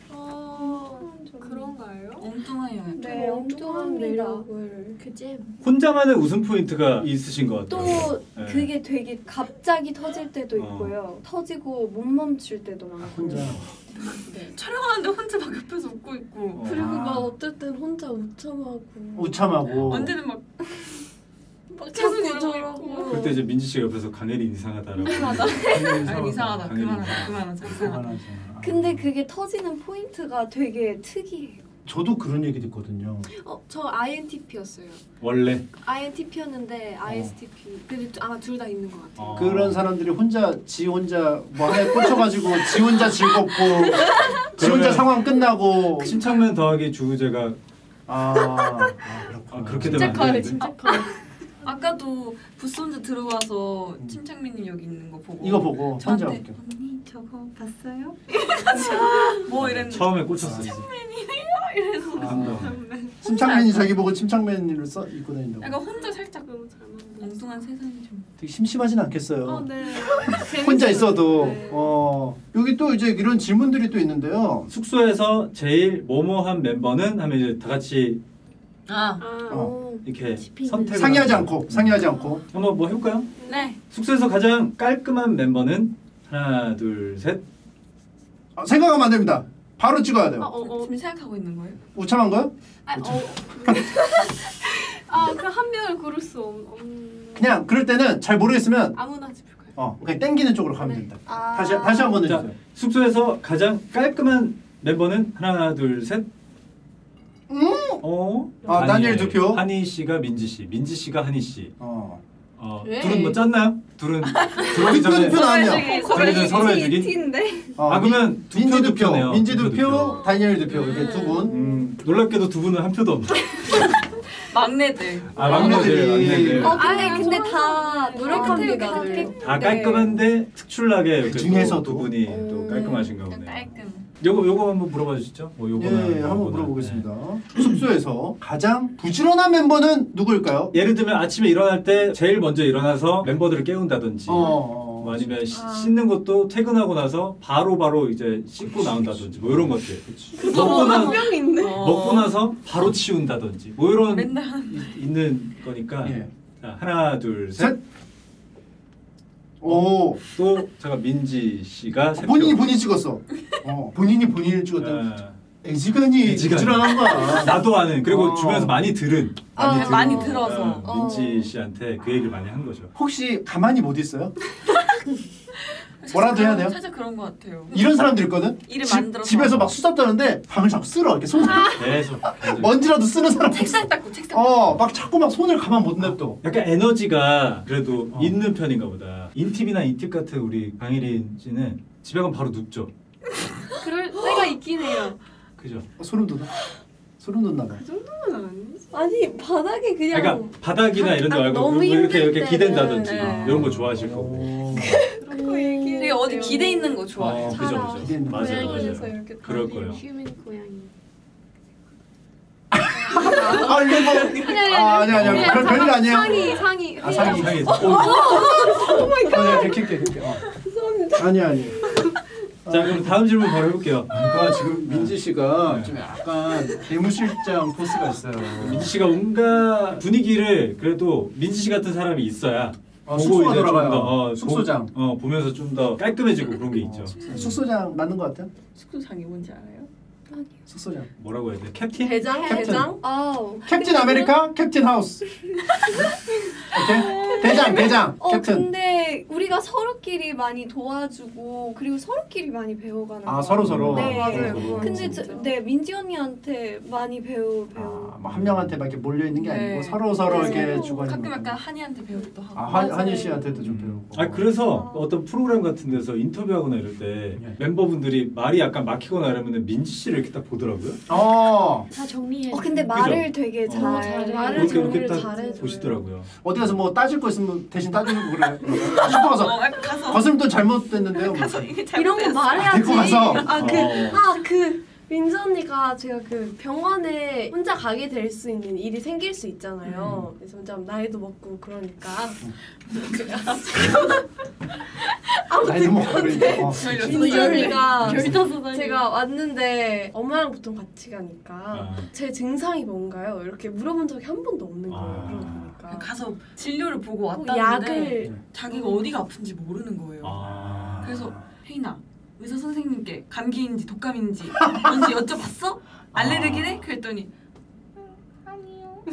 그런가요? 엉뚱해요. 네, 엉뚱한 매력을 그치? 혼자만의 웃음 포인트가 있으신 것 같아요. 또 그게 되게 갑자기 터질 때도 있고요. 터지고 못 멈출 때도 많고. 혼자. 촬영하는데 혼자 막 옆에서 웃고 있고 그리고 막 어떨 땐 혼자 우참하고. 언제는 막 자꾸 저러고. 그때 이제 민지 씨가 옆에서 강혜린 이상하다라고. 이상하다. 그만하자. 근데 그게 터지는 포인트가 되게 특이해요. 저도 그런 얘기 듣거든요. 저 INTP였어요. 원래? INTP였는데 ISTP. 근데 아마 둘 다 있는 것 같아요. 그런 사람들이 지 혼자 뭐 하나에 꽂혀가지고 지 혼자 즐겁고 지 혼자 상황 끝나고 침착맨 더하기 주제가 그렇게 되면 안 되는데. 침착하네. 아까도 부스 혼자 들어와서 침착맨님 여기 있는 거 보고 이거 보고 저한테 혼자 웃겨. 언니 저거 봤어요? 뭐 이랬는데 처음에 꽂혔어요. 침착맨이래요? 이래서 침착맨이 자기 보고 침착맨을 입고 다닌다고. 약간 혼자 살짝 엉뚱한 세상이 좀 되게 심심하진 않겠어요. 네. 혼자 있어도. 여기 또 이제 이런 질문들이 또 있는데요. 숙소에서 제일 뭐뭐한 멤버는 하면 이제 다 같이 이렇게 선택을 상의하지 않고 한번 뭐 해볼까요? 네. 숙소에서 가장 깔끔한 멤버는 하나 둘 셋. 생각하면 안 됩니다. 바로 찍어야 돼요. 지금 생각하고 있는 거예요? 우참한 거요? 그 한 명을 고를 수 없는. 그냥 그럴 때는 잘 모르겠으면 아무나 짚을까요? 그냥 땡기는 쪽으로 가면 된다. 다시 한 번 해주세요. 숙소에서 가장 깔끔한 멤버는 하나 둘 셋. 다니엘 두 표. 한희 씨가 민지 씨, 민지 씨가 한희 씨. 둘은 뭐 짰나요? 둘은 들어오기 전에 투표 나왔네요. 들어오기 전에 서로 해주기? T인데. 아 그러면 민지 두 표, 네요. 민지 두 표, 다니엘 두 표. 이렇게 두 분. 놀랍게도 두 분은 한 표도 없네. 막내들. 아 막내들. 근데 다 노력합니다. 다 깔끔한데 특출나게 그 또 중에서도? 두 분이 또 깔끔하신가 보네. 깔끔. 요거 한번 물어봐 주시죠. 뭐 요거는 예, 한번 물어보겠습니다. 숙소에서 가장 부지런한 멤버는 누구일까요? 예를 들면 아침에 일어날 때 제일 먼저 일어나서 멤버들을 깨운다든지 뭐 아니면 씻는 것도 퇴근하고 나서 바로 이제 씻고 나온다든지 뭐 이런 것들. 먹고 나서 바로 치운다든지 뭐 이런 있는 거니까. 예. 자, 하나 둘 셋. 오. 또 제가 민지 씨가 본인이 찍었어. 본인이 본인을 찍었다. 애지간히 부지런한 거야. 나도 아는 그리고 주변에서 많이 들은 많이 들어서 민지 씨한테 그 얘기를 많이 한 거죠. 혹시 가만히 못 있어요? 뭐라도 해야 돼요? 살짝 그런 것 같아요. 이런 사람들 있거든. 일을 만들어서 집에서 막 수다 떠는데 방을 자꾸 쓸어 이렇게 손. 계속 먼지라도 쓰는 사람. 책상 닦고 책상. 막 자꾸 막 손을 가만 못 냅둬. 약간 에너지가 그래도 있는 편인가 보다. 인팁이나 이팁 같은 우리 강혜린 씨는 집에 가면 바로 눕죠. 그럴 때가 있긴 해요. 그죠? 소름 돋아. 소름 돋나 봐. 그 정도는 아니지. 아니 바닥에 그냥. 그러니까 바닥이나 이런 데 말고 이렇게 기댄다든지 이런 거 좋아하실 거고. 되게 어디 기대 있는 거 좋아해요. 그죠. 맞아요. 그럴 거예요. 휴민 고양이. 아니야. 그런 별일 아니에요. 상의. 상의. 오 마이 갓. 킬게. 아니야. 자 그럼 다음 질문 바로 해볼게요. 그러니까 지금 민지 씨가 좀 약간 대무실장 포스가 있어요. 민지 씨가 온갖 분위기를 그래도 민지 씨 같은 사람이 있어야 숙소가 이제 돌아가요. 좀 더, 숙소장. 보면서 좀 더 깔끔해지고 그런 게 있죠. 숙소장 맞는 것 같아요? 숙소장이 뭔지 알아요? 숙소장. 뭐라고 해야 돼? 캡틴? 대장? 캡틴 아메리카, 캡틴 하우스. 오케이? 대장. 캡틴. 근데 우리가 서로끼리 많이 도와주고 그리고 서로끼리 많이 배워가는 거. 서로. 네, 맞아요. 근데 민지 언니한테 많이 배우. 뭐 한 명한테 막 이렇게 몰려 있는 게 아니고 서로 이렇게 주고. 가끔 약간 한이한테 배우기도 하고. 한희 씨한테도 좀 배우고. 그래서 어떤 프로그램 같은 데서 인터뷰하거나 이럴 때 멤버분들이 말이 약간 막히거나 이러면 민지 씨를 이렇게 딱 보더라고요. 다 정리해. 근데 말을 되게 말을 정리를 딱 잘해줘요. 보시더라고요. 어디 가서 뭐 따질 거 있으면 대신 따지고 그래. 슈퍼 가서 거슬면 잘못됐는데요. 이런 거 말해야지. 데리고 가서. 민지 언니가 제가 그 병원에 혼자 가게 될 수 있는 일이 생길 수 있잖아요. 그래서 좀 나이도 먹고 그러니까. 나이도 먹고 그러니까. 민지 언니가 결자서 제가 왔는데 엄마랑 보통 같이 가니까 제 증상이 뭔가요? 이렇게 물어본 적이 한 번도 없는 거예요. 그러고 보니까. 가서 진료를 보고 왔다는데 약을 자기가 어디가 아픈지 모르는 거예요. 그래서 혜인아 의사 선생님께 감기인지 독감인지 뭔지 여쭤봤어? 알레르기래? 그랬더니 아니요.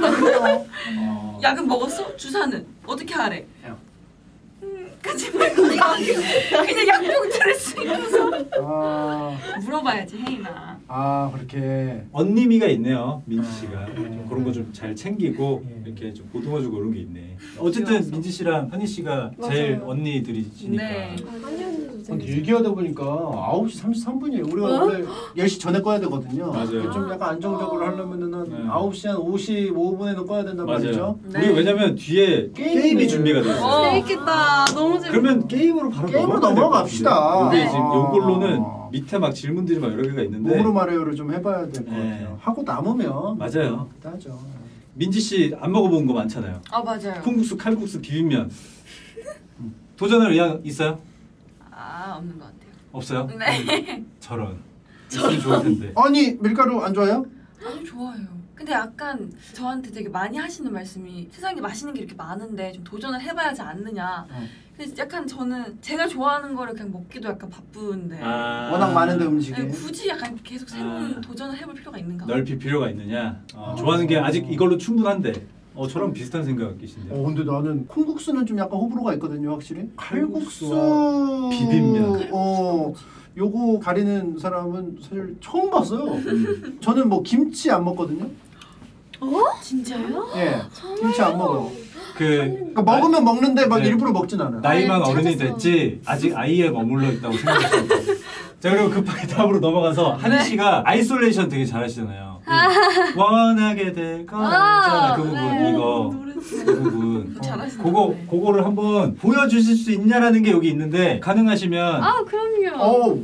약은 먹었어? 주사는 어떻게 하래? 그치? 그냥 약병들을 쓰면서 물어봐야지 혜인아. 그렇게 언니미가 있네요. 민지 씨가 좀 그런 거 좀 잘 챙기고 이렇게 좀 보듬어주고 그런 게 있네. 어쨌든 민지 씨랑 한희 씨가 제일 언니들이시니까. 네. 얘기하다 보니까 9시 33분이에요. 우리가 원래 10시 전에 꺼야 되거든요. 맞아요. 좀 약간 안정적으로 하려면은 한 9시 한 55분에는 꺼야 된단 말이죠. 우리 왜냐면 뒤에 게임이 준비가 돼 있어요. 재밌겠다. 너무 재밌다. 그러면 게임으로 바로 넘어갑시다. 우리 지금 요걸로는 밑에 막 질문들이 막 여러 개가 있는데 몸으로 말해요를 좀 해봐야 될 것 같아요. 하고 남으면 맞아요. 그때 하죠. 민지 씨 안 먹어본 거 많잖아요. 맞아요. 콩국수, 칼국수, 비빔면 도전할 의향 있어요? 없는 것 같아요. 없어요? 네. 저런. 있으면 좋을 텐데. 아니 밀가루 안 좋아요? 아니 좋아요. 근데 약간 저한테 되게 많이 하시는 말씀이 세상에 맛있는 게 이렇게 많은데 좀 도전을 해봐야지 않느냐. 근데 약간 저는 제가 좋아하는 거를 그냥 먹기도 약간 바쁜데 워낙 많은데 음식이 굳이 약간 계속 새로운 도전을 해볼 필요가 있는가? 넓힐 필요가 있느냐. 좋아하는 게 아직 이걸로 충분한데. 저랑 비슷한 생각이신데요. 근데 나는 콩국수는 좀 약간 호불호가 있거든요, 확실히. 칼국수, 비빔면. 요거 가리는 사람은 사실 처음 봤어요. 저는 뭐 김치 안 먹거든요. 진짜요? 예, 김치 안 먹어요. 그러니까 먹으면 먹는데 막 네. 일부러 먹진 않아요. 나이만 네, 어른이 찾았어. 됐지 아직 아이에 머물러 있다고 생각하시면 돼요. 자 그리고 급하게 다음으로 넘어가서 한희 씨가 아이솔레이션 되게 잘하시잖아요. 그 원하게 될 거잖아 그 부분 네. 이거 그 부분 잘하시네. 그거를 한번 보여주실 수 있냐라는 게 여기 있는데 가능하시면 아 그럼요. 오.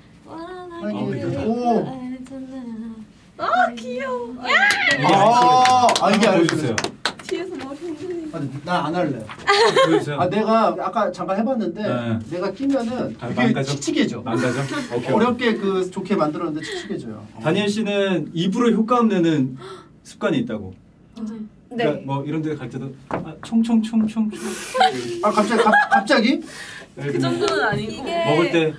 오. 귀여워. 이게 보여주세요. 뒤에서 머리 흔들리고. 난안 할래. 보여주세요. 내가 아까 잠깐 해봤는데 네. 내가 끼면은 되게 망가져? 칙칙해져. 망가져? 오케이. 어렵게 그 좋게 만들었는데 칙칙해져요. 다니엘 씨는 입으로 효과음 내는 습관이 있다고. 네. 그러니까 뭐 이런 데 갈 때도 총총총총 갑자기? 그 정도는 아니고. 먹을 때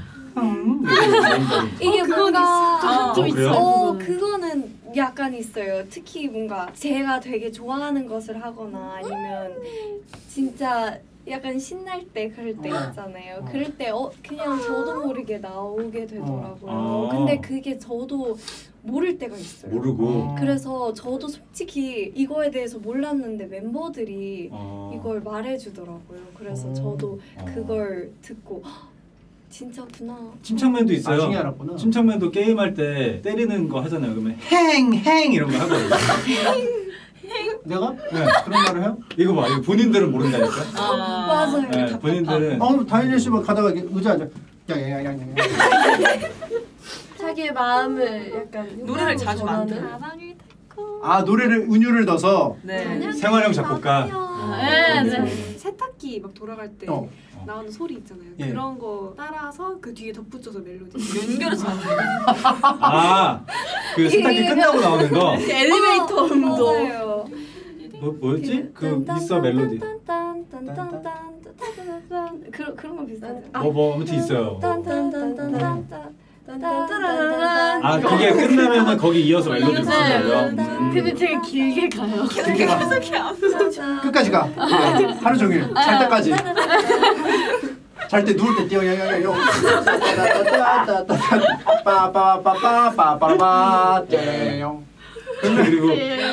이게 뭔가 좀 그래요? 그거는 약간 있어요. 특히 뭔가 제가 되게 좋아하는 것을 하거나 아니면 진짜 약간 신날 때 그럴 때 있잖아요. 그럴 때 그냥 저도 모르게 나오게 되더라고요. 근데 그게 저도 모를 때가 있어요. 모르고. 그래서 저도 솔직히 이거에 대해서 몰랐는데 멤버들이 이걸 말해주더라고요. 그래서 저도 그걸 듣고 진짜구나. 침착맨도 있어요. 나중에 알았구나. 침착맨도 게임할 때 때리는 거 하잖아요. 그러면 행 이런 거 하거든요. 내가? 네. 그런 말을 해요? 이거 봐. 이거 본인들은 모른다니까. 맞아요. 네, 본인들은 다니엘 씨만 가다가 이렇게 의자 앉아. 야야야야야. 자기의 마음을 약간 노래를 자주 만들어요. 가방을 노래를 은유를 넣어서. 네. 생활형 작곡가. 네. 세탁기 막 돌아갈 때 나오는 소리 있잖아요. 예. 그런 거 따라서 그 뒤에 덧붙여서 멜로디. 연결해서 만들어요. 그 세탁기 끝나고 나오는 거. 엘리베이터 음도. 맞아요. 뭐였지? 그 있어 멜로디. 그런 거 비슷하죠. 뭐 아무튼 있어요. 딴딴딴딴딴딴딴딴딴딴딴. 그게 끝나면은 거기 이어서 멜로디 부르는 거예요. 근데 되게 길게 가요. 끝까지 가. 하루 종일 잘 때까지. 잘 때 누울 때 뛰어 야야야요. 빠빠빠빠빠빠빠빠 떼용. 그리고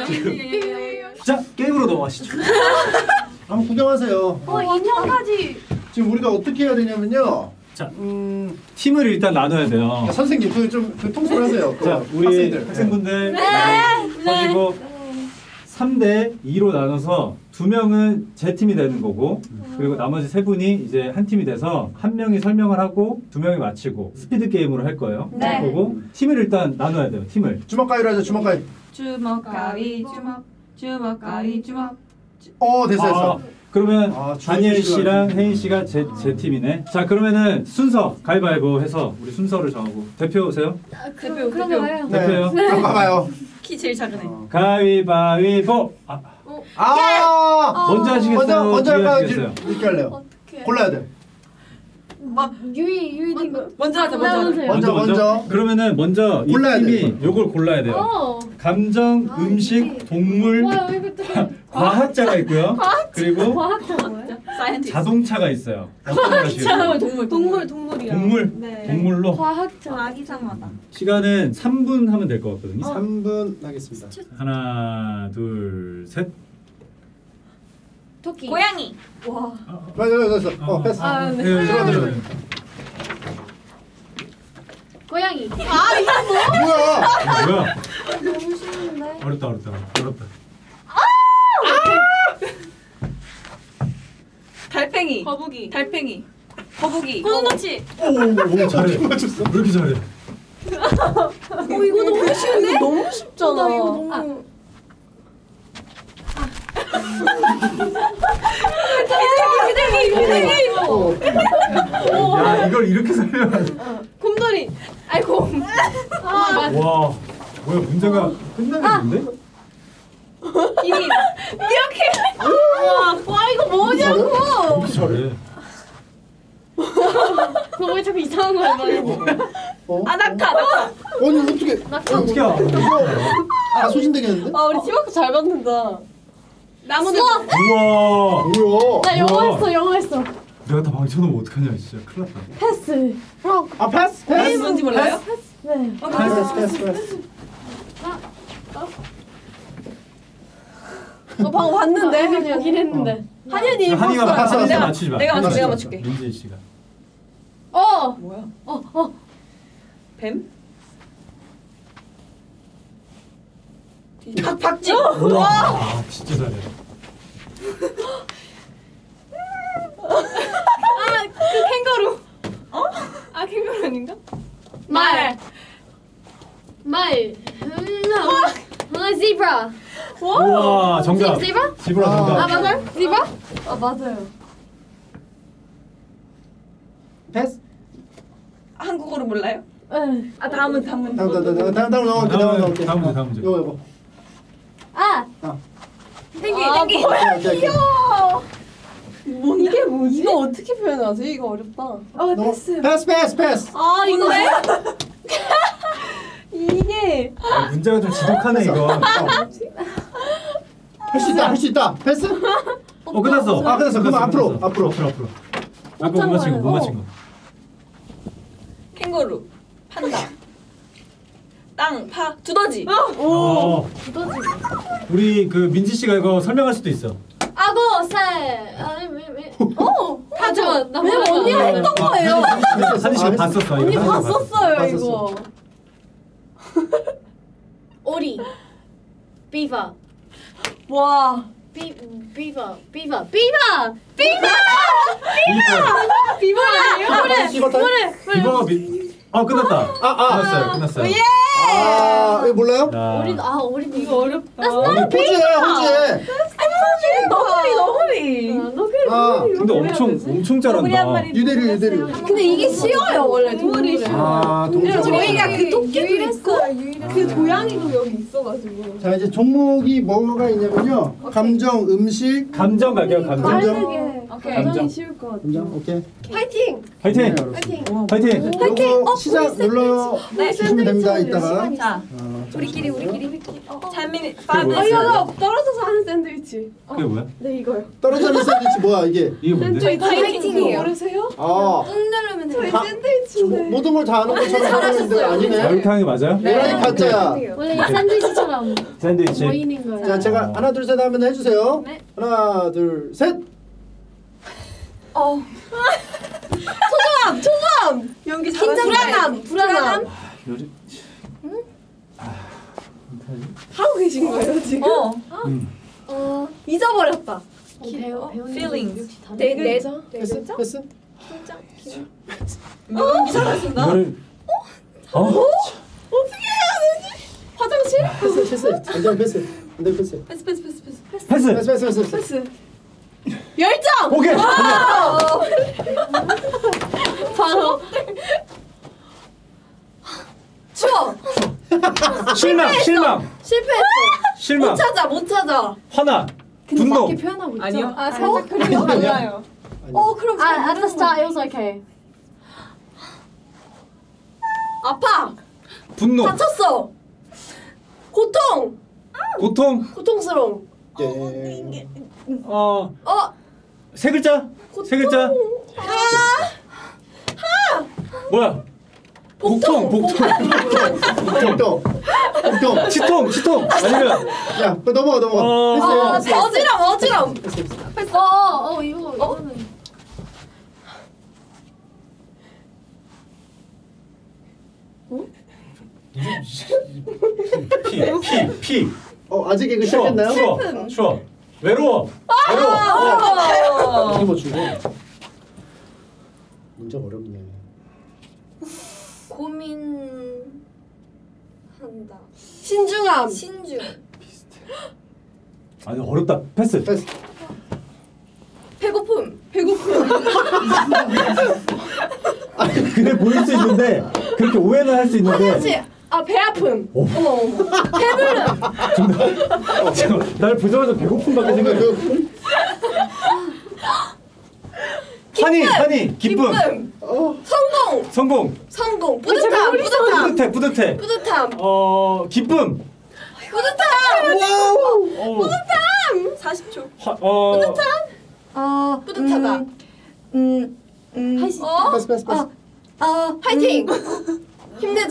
자 게임으로 넘어가시죠. 한번 구경하세요. 인형까지. 지금 우리가 어떻게 해야 되냐면요. 자, 팀을 일단 나눠야 돼요. 선생님 그 통솔하세요. 자, 우리 학생분들 가지고 3대 2로 나눠서 2명은 제 팀이 되는 거고 그리고 나머지 3분이 이제 한 팀이 돼서 한 명이 설명을 하고 2명이 맞히고 스피드 게임으로 할 거예요. 네. 그리고 팀을 일단 나눠야 돼요. 팀을. 주먹가위로 하자. 주먹가위. 주먹가위 주먹가위 주먹. 됐어. 그러면 다니엘 주먹 씨랑 혜인 씨가 제 팀이네. 자, 그러면은 순서 가위바위보 해서 우리 순서를 정하고 대표 오세요. 대표. 대표요. 그럼 가봐요. 키 제일 작은 애. 가위바위보. 먼저 하시겠어요? 먼저 뒤에 할까요? 하시겠어요? 이렇게 할래요. 골라야 돼. 유이 먼저 하자. 먼저. 먼저. 그러면 먼저 이 골라야 팀이 돼. 요걸 골라야 돼요. 감정, 음식, 동물, 과학자가 있고요. 그리고 과학자 뭐예요? 사이언티스트. 자동차가 있어요. 어떤 걸 하시겠어요? 동물이요. 동물? 네. 동물로 과학자. 아기상마다. 시간은 3분 하면 될 것 같거든요. 3분 하겠습니다. 하나, 둘, 셋. 토끼. 고양이. 맞아. 패스. 네. 들어가. 고양이. 뭐야? 너무 쉬운데. 어렵다. 달팽이. 거북이. 달팽이. 거북이. 고슴도치. 오, 잘해. 맞췄어? 왜 이렇게 잘해? 이거 너무 쉬운데? 너무 쉽잖아. 나 이거 너무 야, 이걸 이렇게 설명하네. 곰돌이. 아이고. 와, 뭐야 문제가 끝나겠는데? 와 이거 뭐냐고. 이렇게 잘해. 그거 왜 자꾸 이상한 거 말해? 낙타. 아니 어떻게? 어떻게 알아? 소진되겠는데? 우리 팀워크 잘 맞는다. 나무늘. 우와. 뭐야? 나 영어 했어. 내가 다 망쳐놓으면 어떡하냐 진짜 큰일 났다. 패스. 패스. 뭔지 몰라요? 네. 패스. 방금 봤는데 보긴 했는데. 한현이 한이가 봤어. 한이가 맞추지 마. 내가 맞출게. 민지 씨가. 뭐야? 어. 뱀? 박쥐. 와, 진짜 잘해. 그 캥거루. 아 캥거루 아닌가? 말. zebra. 우와, 정답. zebra? 지브라 정답. 맞아요? zebra? 아 맞아요. 패스. 한국어로 몰라요? 네. 아 다음은 다음 넘어갈게. 다음 문제. 요거. 아 땡기. 오케이. 이게 뭐지? 이거 어떻게 표현하지? 이거 어렵다. 패스. 패스. 아 이거네? 이게 아, 문제가 좀 지독하네 이거. 할 수 있다. 패스. 끝났어. 끝났어. 그럼 앞으로. 앞으로. 아까 못 맞힌 거. 캥거루. 판다. 땅, 파, 두더지. 두더지. 우리 그 민지 씨가 이거 설명할 수도 있어. 악어, 새. 다 좋아. 나 왜냐면 언니가 했던 거예요. 한이 씨가 봤었어. 언니 이거 봤었어요 봤었어. 이거. 오리. 비버. 와. 비버. 비버가 끝났다. 끝났어요. 이거 몰라요? 오리도 이거 어렵다. 호주에. 너구리. 근데 엄청 잘한다. 유대류. 근데 이게 쉬워요 원래 동물이. 동물. 저희가 그 토끼도 있고 그 고양이도 여기 있어가지고. 자 이제 종목이 뭐가 있냐면요. 감정, 음식. 감정 갈게요. 감정. 오케이. 감정. 쉬울 것 같아. 감정. 오케이. 파이팅. 파이팅. 요거 시작 눌러 주시면 됩니다. 이따가. 자, 우리끼리. 찬민이 그게 파드. 뭐야? 이거 떨어져서 하는 샌드위치. 그게 뭐야? 네 이거요. 떨어지는 샌드위치 뭐야 이게? 이게 뭔데? 파이팅이에요. 모르세요? 꾹 누르면 돼. 저희 샌드위치인데. 모든 걸 다 아는 것처럼 하는데 아니네. 이렇게 하는 게 맞아요? 노란이 가짜야. 원래 샌드위치처럼 샌드위치. 보이는 거예요. 자 제가 하나 둘 셋 하면 해주세요. 네. 하나 둘 셋. 초조함. 연기 불안함. 요즘 하고 계신 거예요 지금? 잊어버렸다. 배우는 feelings. 역시 다르네. 패스. 연기 잘하신다. 이거를 어떻게 해야 되지? 화장실? 패스. 안전 패스. 안전 패스. 패스. 패스. 열정. 오케이. 바로. 추워. 실망. 실패했어. 못 찾아. 화나. 분노. 이렇게 표현하고 있죠? 아니요. 아 살짝 그림이 달라요. 그럼 at the start it was okay. 아파. 분노. 다쳤어. 고통. 고통스러움. 예. 세 글자. 뭐야? 복통. 치통. 아니면 야, 넘어가. 어지럼. 이거는 피. 아직 이거 시작했나요? 추워. 외로워. 이거 뭐 주고. 문제가 어렵네. 고민한다. 신중함. 신중. 아니 어렵다. 패스. 배고픔. 그래 보일 수 있는데 그렇게 오해는 할 수 있는데. 배 아픔. 지금 날 보자마자 배고픔밖에 생각이 한이 기쁨. 성공. 뿌듯함. 뿌듯해. 기쁨. 뿌듯함. 40초. 뿌듯하다. 할 수 있다. 패스. 파이팅.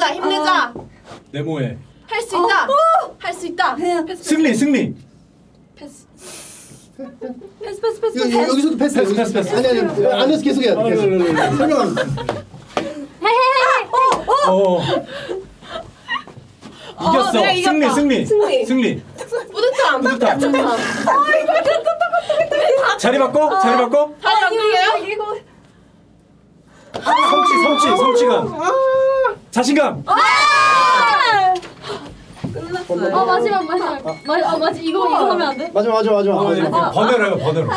힘내자. 네모에 할 수 있다. 승리. 패스. 여기서도 패스. 패스. 아니 안에서 계속 해야 돼. 설명합니다. 이겼어. 내가 이겼다. 승리. 뿌듯함. 자리 바꿔. 다시 안 끌려요? 성취감. 자신감. 끝났어요. 마지막 이거 하면 안 돼? 맞아. 번외로.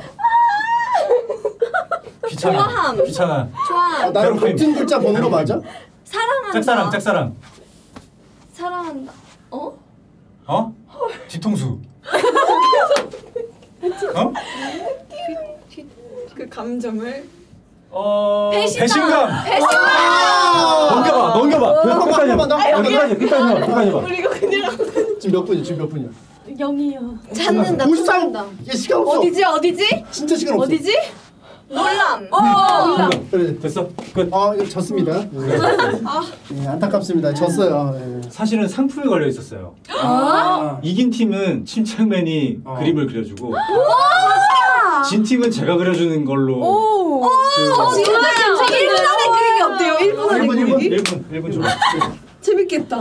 귀찮아. 좋아. 나는 같은 글자 보는 거 맞아? 사랑한다. 짝사랑. 사랑한다. 뒤통수. 그 감정을 배신감. 넘겨봐. 끝까지 봐. 우리가 그냥 지금 몇 분이야? 0이요. 찾는다. 53. 얘 시간 없어. 어디지? 진짜 시간 없어. 어디지? 놀람. 그래. 됐어. 끝. 이거 졌습니다. 네, 안타깝습니다. 졌어요. 네. 사실은 상품이 걸려 있었어요. 이긴 팀은 침착맨이 그림을 그려주고 진 팀은 제가 그려주는 걸로. 진짜요? 1분 안에 그리기 어때요? 1분 안에 그리기? 1분 좀. 재밌겠다.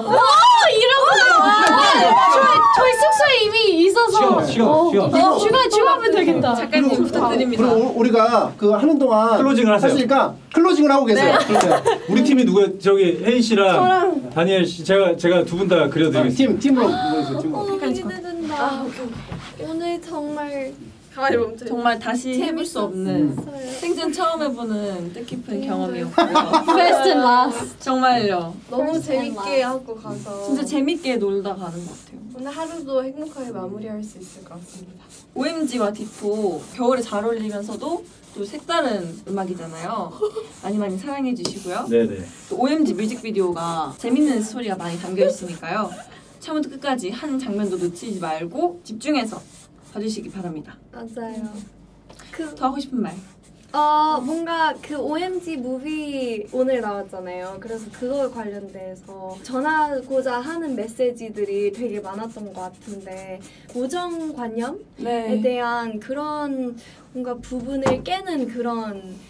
저희 숙소에 이미 있어서 시간. 추가하면 되겠다. 작가님 부탁드립니다. 그리고 우리가 그 하는 동안 클로징을 하세요. 하시니까 클로징을 하고 계세요. 네. 우리 팀이 누구야? 저기 혜인 씨랑 다니엘 씨 제가 두 분 다 그려드리겠습니다. 팀으로. 기대된다. 오늘 정말 가만히 멈춰. 정말 다시 해볼 수 없는 생전 처음 해보는 뜻깊은 경험이었고요. First and last. 정말요. 너무 재밌게 하고 가서 진짜 재밌게 놀다 가는 것 같아요. 오늘 하루도 행복하게 마무리할 수 있을 것 같습니다. OMG와 디포 겨울에 잘 어울리면서도 또 색다른 음악이잖아요. 많이 사랑해 주시고요. 네네. 또 OMG 뮤직비디오가 재밌는 스토리가 많이 담겨 있으니까요. 처음부터 끝까지 한 장면도 놓치지 말고 집중해서 봐주시기 바랍니다. 맞아요. 더 하고 싶은 말. 뭔가 그 OMG 무비 오늘 나왔잖아요. 그래서 그거에 관련돼서 전하고자 하는 메시지들이 되게 많았던 것 같은데 고정관념에 대한 그런 뭔가 부분을 깨는 그런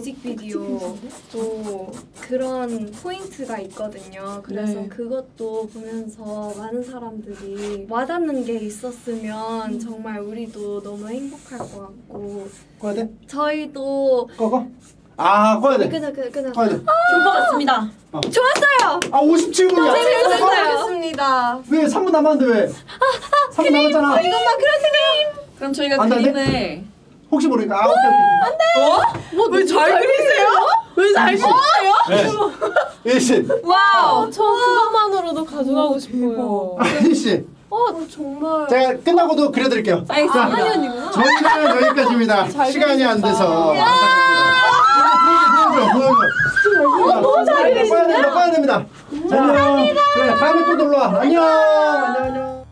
뮤직비디오도 그런 포인트가 있거든요. 그래서 그것도 보면서 많은 사람들이 와닿는 게 있었으면 정말 우리도 너무 행복할 것 같고 꺼야 돼? 저희도 꺼? 꺼야 돼. 끊어. 꺼야 돼. 좋을 것 같습니다. 좋았어요. 57분이야. 재밌었습니다. 왜 3분 남았는데 왜? 3분 남았잖아. 이것만 그려주세요. 그럼 저희가 안 돼? 그림을 혹시 모르니까 오케이. 왜 잘 그리세요? 왜 잘 그리세요? 예씨. 와우. 저 그것만으로도 가져가고 싶어요. 예씨. 정말. 제가 끝나고도 그려드릴게요. 알겠습니다. 저희는 여기까지입니다. 시간이 안 돼서. 보여줘. 너무 잘 그리시네. 꺼야 됩니다. 안녕. 그래 다음에 또 놀러 와. 안녕.